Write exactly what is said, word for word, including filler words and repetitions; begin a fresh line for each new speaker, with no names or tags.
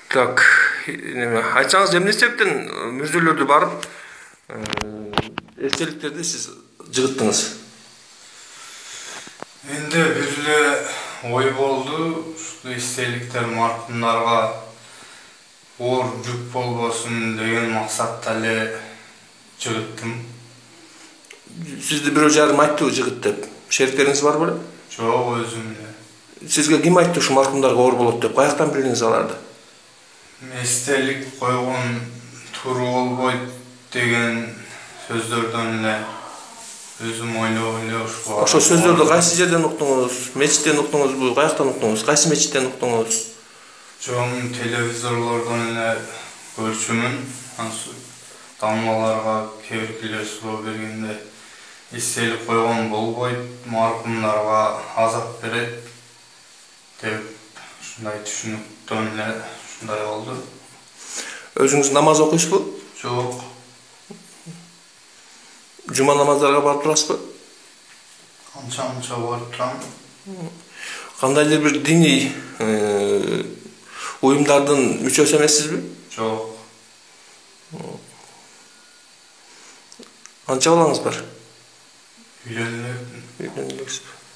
Так, айтсаңыз эмне себептен мүрзөлөрдү барып эстеликтерди сиз жыгыттыңыз?
Менде бир эле ой болду, ушул эстеликтер маркумдарга оор жүк болбосун деген максатта эле жыгыттым.
Сизди бирөө жарым айттыбы жыгыт деп? Шериктериңиз бар беле?
Жок, өзүм эле.
Сизге ким айтты ушу маркумдарга оор болот деп? Каяктан билдиңиз аларды?
Эстелик койгон туру болбойт деген сөздөрдөн эле өзүм ойлоп эле ушул.
Ошо сөздөрдү кайсы жерден уктуңуз? Мечиттен уктуңузбу? Каяктан уктуңуз? Кайсы мечиттен уктуңуз?
Жоң телевизорлордон эле көрчүмүн. Дамаларга кээ-биркилер суроо бергенде эстелик койгон болбойт, маркумдарга азап берет деп ушундай түшүнүктөн эле ушундай болду.
Өзүңүз намаз окуйсузбу?
Жок.
Жума намаздарга барып турасызбы?
Анча-мынча барып турам.
Кандайдыр бир диний уюмдардын мүчөсү эмессизби?
Жок.
Канча балаңыз бар?
Үйлөнүп.
Үйлөнүп.